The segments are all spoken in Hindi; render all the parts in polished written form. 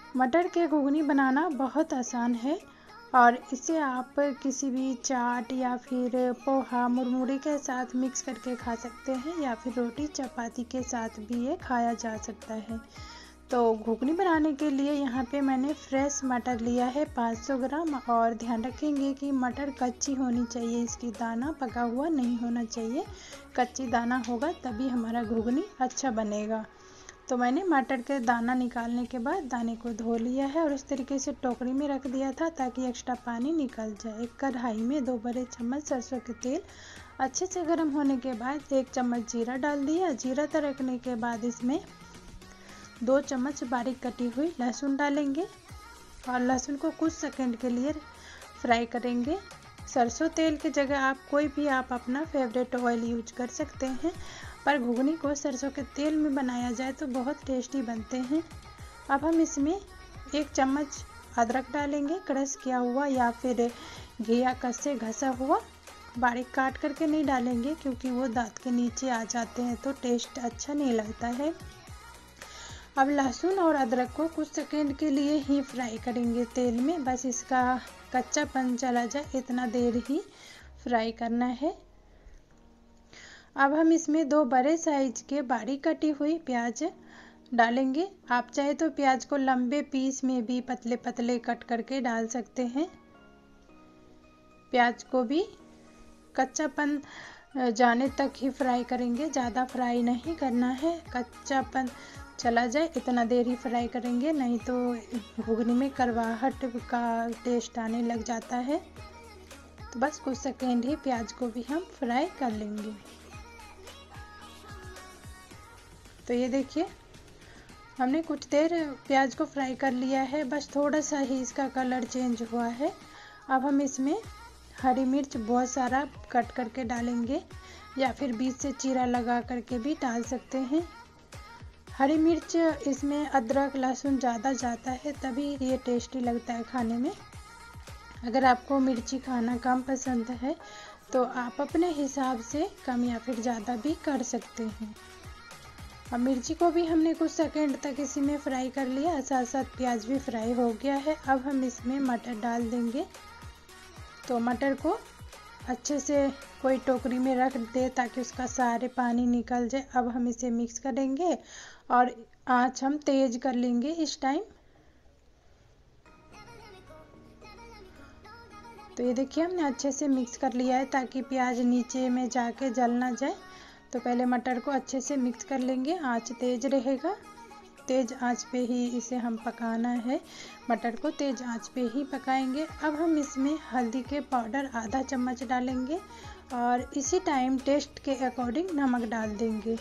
मटर के घुगनी बनाना बहुत आसान है और इसे आप किसी भी चाट या फिर पोहा मुरमुरे के साथ मिक्स करके खा सकते हैं या फिर रोटी चपाती के साथ भी ये खाया जा सकता है। तो घुगनी बनाने के लिए यहाँ पे मैंने फ्रेश मटर लिया है 500 ग्राम और ध्यान रखेंगे कि मटर कच्ची होनी चाहिए, इसकी दाना पका हुआ नहीं होना चाहिए। कच्ची दाना होगा तभी हमारा घुगनी अच्छा बनेगा। तो मैंने मटर के दाना निकालने के बाद दाने को धो लिया है और इस तरीके से टोकरी में रख दिया था ताकि एक्स्ट्रा पानी निकल जाए। एक कढ़ाई में 2 बड़े चम्मच सरसों के तेल अच्छे से गर्म होने के बाद 1 चम्मच जीरा डाल दिया। जीरा तड़कने के बाद इसमें 2 चम्मच बारीक कटी हुई लहसुन डालेंगे और लहसुन को कुछ सेकंड के लिए फ्राई करेंगे। सरसों तेल की जगह आप कोई भी अपना फेवरेट ऑयल यूज कर सकते हैं, पर घुगनी को सरसों के तेल में बनाया जाए तो बहुत टेस्टी बनते हैं। अब हम इसमें 1 चम्मच अदरक डालेंगे, क्रश किया हुआ या फिर घी या कस से घसा हुआ। बारीक काट करके नहीं डालेंगे क्योंकि वो दांत के नीचे आ जाते हैं तो टेस्ट अच्छा नहीं लगता है। अब लहसुन और अदरक को कुछ सेकंड के लिए ही फ्राई करेंगे तेल में, बस इसका कच्चापन चला जाए इतना देर ही फ्राई करना है। अब हम इसमें 2 बड़े साइज के बारीक कटी हुई प्याज डालेंगे। आप चाहे तो प्याज को लंबे पीस में भी पतले पतले कट करके डाल सकते हैं। प्याज को भी कच्चापन जाने तक ही फ्राई करेंगे, ज़्यादा फ्राई नहीं करना है, कच्चापन चला जाए इतना देर ही फ्राई करेंगे, नहीं तो घुगनी में कड़वाहट का टेस्ट आने लग जाता है। तो बस कुछ सेकेंड ही प्याज को भी हम फ्राई कर लेंगे। तो ये देखिए हमने कुछ देर प्याज को फ्राई कर लिया है, बस थोड़ा सा ही इसका कलर चेंज हुआ है। अब हम इसमें हरी मिर्च बहुत सारा कट करके डालेंगे या फिर बीच से चीरा लगा करके भी डाल सकते हैं। हरी मिर्च इसमें अदरक लहसुन ज़्यादा जाता है तभी ये टेस्टी लगता है खाने में। अगर आपको मिर्ची खाना कम पसंद है तो आप अपने हिसाब से कम या फिर ज़्यादा भी कर सकते हैं। अब मिर्ची को भी हमने कुछ सेकंड तक इसी में फ्राई कर लिया, साथ साथ प्याज भी फ्राई हो गया है। अब हम इसमें मटर डाल देंगे। तो मटर को अच्छे से कोई टोकरी में रख दे ताकि उसका सारे पानी निकल जाए। अब हम इसे मिक्स करेंगे और आँच हम तेज कर लेंगे इस टाइम। तो ये देखिए हमने अच्छे से मिक्स कर लिया है ताकि प्याज नीचे में जाके जल ना जाए। तो पहले मटर को अच्छे से मिक्स कर लेंगे, आँच तेज रहेगा, तेज आंच पे ही इसे हम पकाना है। मटर को तेज आंच पे ही पकाएंगे। अब हम इसमें हल्दी के पाउडर आधा चम्मच डालेंगे और इसी टाइम टेस्ट के अकॉर्डिंग नमक डाल देंगे।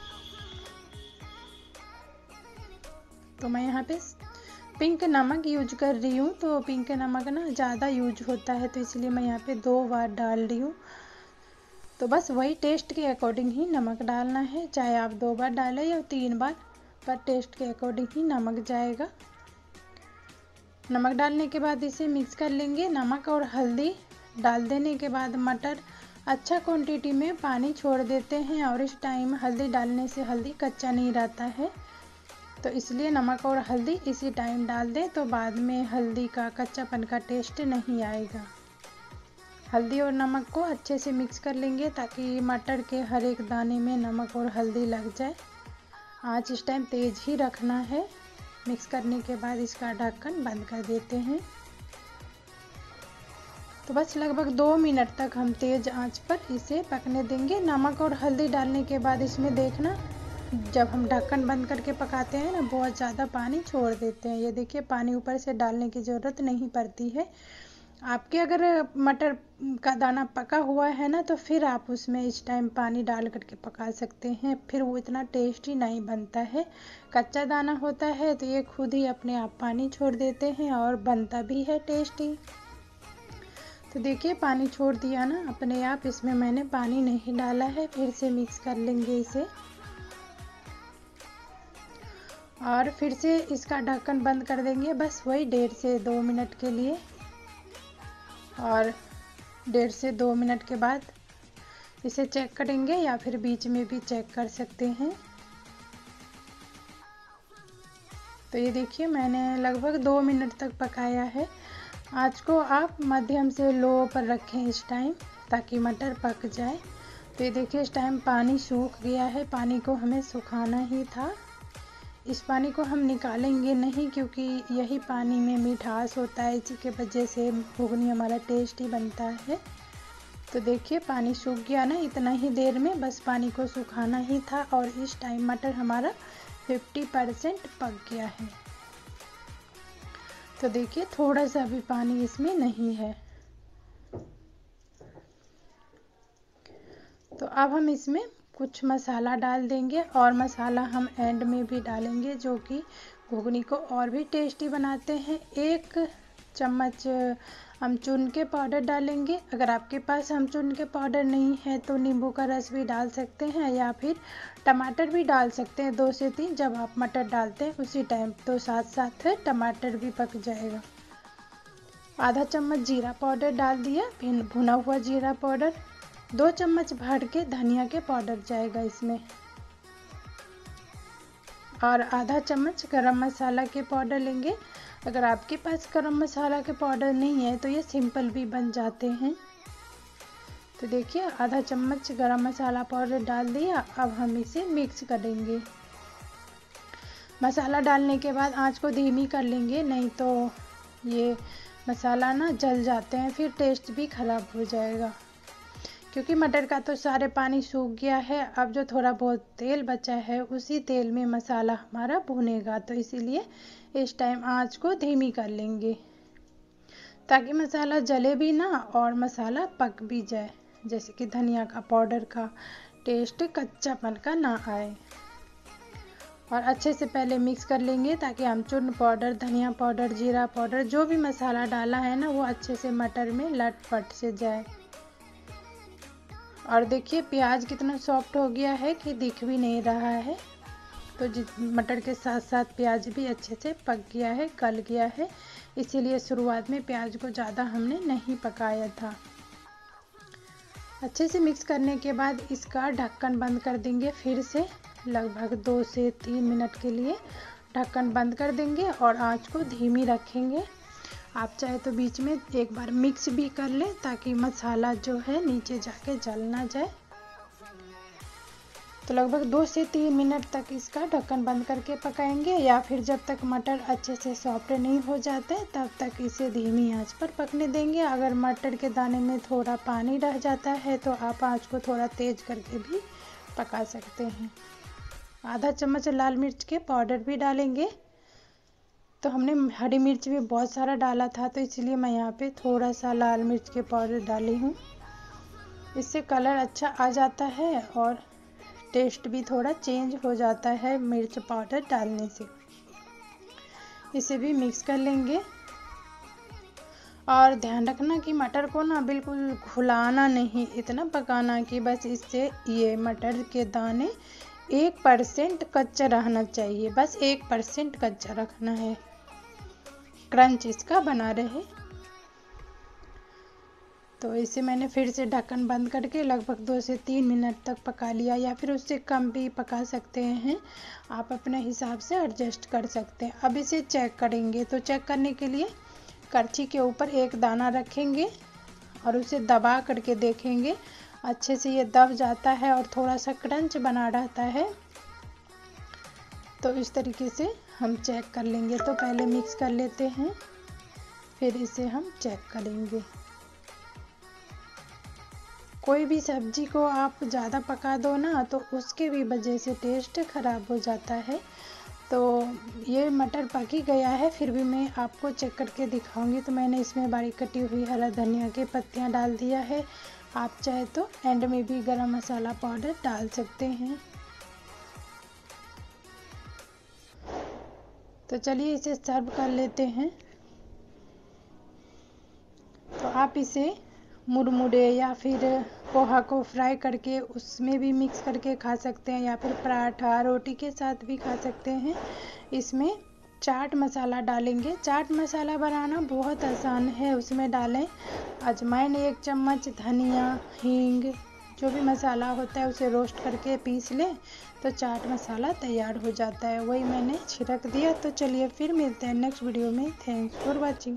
तो मैं यहाँ पे पिंक नमक यूज कर रही हूँ, तो पिंक नमक ना ज़्यादा यूज होता है तो इसलिए मैं यहाँ पे 2 बार डाल रही हूँ। तो बस वही टेस्ट के अकॉर्डिंग ही नमक डालना है, चाहे आप 2 बार डालें या 3 बार, पर टेस्ट के अकॉर्डिंग ही नमक जाएगा। नमक डालने के बाद इसे मिक्स कर लेंगे। नमक और हल्दी डाल देने के बाद मटर अच्छा क्वांटिटी में पानी छोड़ देते हैं और इस टाइम हल्दी डालने से हल्दी कच्चा नहीं रहता है, तो इसलिए नमक और हल्दी इसी टाइम डाल दें तो बाद में हल्दी का कच्चापन का टेस्ट नहीं आएगा। हल्दी और नमक को अच्छे से मिक्स कर लेंगे ताकि मटर के हर एक दाने में नमक और हल्दी लग जाए। आँच इस टाइम तेज ही रखना है। मिक्स करने के बाद इसका ढक्कन बंद कर देते हैं। तो बस लगभग 2 मिनट तक हम तेज आंच पर इसे पकने देंगे। नमक और हल्दी डालने के बाद इसमें देखना जब हम ढक्कन बंद करके पकाते हैं ना, बहुत ज़्यादा पानी छोड़ देते हैं। ये देखिए पानी ऊपर से डालने की ज़रूरत नहीं पड़ती है। आपके अगर मटर का दाना पका हुआ है ना तो फिर आप उसमें इस टाइम पानी डाल करके पका सकते हैं, फिर वो इतना टेस्टी नहीं बनता है। कच्चा दाना होता है तो ये खुद ही अपने आप पानी छोड़ देते हैं और बनता भी है टेस्टी। तो देखिए पानी छोड़ दिया ना अपने आप, इसमें मैंने पानी नहीं डाला है। फिर से मिक्स कर लेंगे इसे और फिर से इसका ढक्कन बंद कर देंगे, बस वही 1.5 से 2 मिनट के लिए। और 1.5 से 2 मिनट के बाद इसे चेक करेंगे या फिर बीच में भी चेक कर सकते हैं। तो ये देखिए मैंने लगभग 2 मिनट तक पकाया है। आँच को आप मध्यम से लो पर रखें इस टाइम, ताकि मटर पक जाए। तो ये देखिए इस टाइम पानी सूख गया है, पानी को हमें सुखाना ही था। इस पानी को हम निकालेंगे नहीं, क्योंकि यही पानी में मिठास होता है, इसी के वजह से घुगनी हमारा टेस्टी बनता है। तो देखिए पानी सूख गया ना, इतना ही देर में बस पानी को सुखाना ही था। और इस टाइम मटर हमारा 50% पक गया है। तो देखिए थोड़ा सा भी पानी इसमें नहीं है। तो अब हम इसमें कुछ मसाला डाल देंगे, और मसाला हम एंड में भी डालेंगे, जो कि घुगनी को और भी टेस्टी बनाते हैं। 1 चम्मच अमचूर के पाउडर डालेंगे। अगर आपके पास अमचूर के पाउडर नहीं है तो नींबू का रस भी डाल सकते हैं, या फिर टमाटर भी डाल सकते हैं 2 से 3। जब आप मटर डालते हैं उसी टाइम, तो साथ साथ टमाटर भी पक जाएगा। आधा चम्मच जीरा पाउडर डाल दिया, फिर भुना हुआ जीरा पाउडर। 2 चम्मच भर के धनिया के पाउडर जाएगा इसमें, और आधा चम्मच गरम मसाला के पाउडर लेंगे। अगर आपके पास गरम मसाला के पाउडर नहीं है तो ये सिंपल भी बन जाते हैं। तो देखिए आधा चम्मच गरम मसाला पाउडर डाल दिया। अब हम इसे मिक्स करेंगे। मसाला डालने के बाद आंच को धीमी कर लेंगे, नहीं तो ये मसाला ना जल जाते हैं, फिर टेस्ट भी ख़राब हो जाएगा। क्योंकि मटर का तो सारे पानी सूख गया है, अब जो थोड़ा बहुत तेल बचा है उसी तेल में मसाला हमारा भुनेगा। तो इसीलिए इस टाइम आंच को धीमी कर लेंगे, ताकि मसाला जले भी ना और मसाला पक भी जाए, जैसे कि धनिया का पाउडर का टेस्ट कच्चापन का ना आए। और अच्छे से पहले मिक्स कर लेंगे, ताकि अमचूर पाउडर, धनिया पाउडर, जीरा पाउडर, जो भी मसाला डाला है ना, वो अच्छे से मटर में लटपट से जाए। और देखिए प्याज कितना सॉफ्ट हो गया है कि दिख भी नहीं रहा है। तो मटर के साथ साथ प्याज भी अच्छे से पक गया है, गल गया है। इसीलिए शुरुआत में प्याज को ज़्यादा हमने नहीं पकाया था। अच्छे से मिक्स करने के बाद इसका ढक्कन बंद कर देंगे। फिर से लगभग 2 से 3 मिनट के लिए ढक्कन बंद कर देंगे और आंच को धीमी रखेंगे। आप चाहे तो बीच में एक बार मिक्स भी कर लें, ताकि मसाला जो है नीचे जाके जल ना जाए। तो लगभग 2 से 3 मिनट तक इसका ढक्कन बंद करके पकाएंगे, या फिर जब तक मटर अच्छे से सॉफ्ट नहीं हो जाते तब तक इसे धीमी आंच पर पकने देंगे। अगर मटर के दाने में थोड़ा पानी रह जाता है तो आप आंच को थोड़ा तेज करके भी पका सकते हैं। आधा चम्मच लाल मिर्च के पाउडर भी डालेंगे। तो हमने हरी मिर्च भी बहुत सारा डाला था, तो इसलिए मैं यहाँ पे थोड़ा सा लाल मिर्च के पाउडर डाली हूँ। इससे कलर अच्छा आ जाता है और टेस्ट भी थोड़ा चेंज हो जाता है मिर्च पाउडर डालने से। इसे भी मिक्स कर लेंगे। और ध्यान रखना कि मटर को ना बिल्कुल घुलाना नहीं, इतना पकाना कि बस इससे ये मटर के दाने 1% कच्चा रहना चाहिए, बस 1% कच्चा रखना है, क्रंच इसका बना रहे। तो इसे मैंने फिर से ढक्कन बंद करके लगभग 2 से 3 मिनट तक पका लिया, या फिर उससे कम भी पका सकते हैं, आप अपने हिसाब से एडजस्ट कर सकते हैं। अब इसे चेक करेंगे। तो चेक करने के लिए करछी के ऊपर एक दाना रखेंगे और उसे दबा करके देखेंगे। अच्छे से ये दब जाता है और थोड़ा सा क्रंच बना रहता है, तो इस तरीके से हम चेक कर लेंगे। तो पहले मिक्स कर लेते हैं, फिर इसे हम चेक करेंगे। कोई भी सब्जी को आप ज़्यादा पका दो ना, तो उसके भी वजह से टेस्ट ख़राब हो जाता है। तो ये मटर पक ही गया है, फिर भी मैं आपको चेक करके दिखाऊंगी। तो मैंने इसमें बारीक कटी हुई हरा धनिया की पत्तियां डाल दिया है। आप चाहे तो एंड में भी गरम मसाला पाउडर डाल सकते हैं। तो चलिए इसे सर्व कर लेते हैं। तो आप इसे मुरमुरे या फिर पोहा को फ्राई करके उसमें भी मिक्स करके खा सकते हैं, या फिर पराठा रोटी के साथ भी खा सकते हैं। इसमें चाट मसाला डालेंगे। चाट मसाला बनाना बहुत आसान है। उसमें डालें अजवाइन 1 चम्मच, धनिया, हींग, जो भी मसाला होता है उसे रोस्ट करके पीस लें तो चाट मसाला तैयार हो जाता है। वही मैंने छिड़क दिया। तो चलिए फिर मिलते हैं नेक्स्ट वीडियो में। Thanks for watching.